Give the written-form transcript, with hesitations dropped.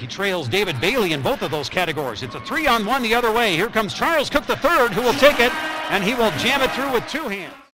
He trails David Bailey in both of those categories. It's a 3-on-1 the other way. Here comes Charles Cooke the third, who will take it, and he will jam it through with two hands.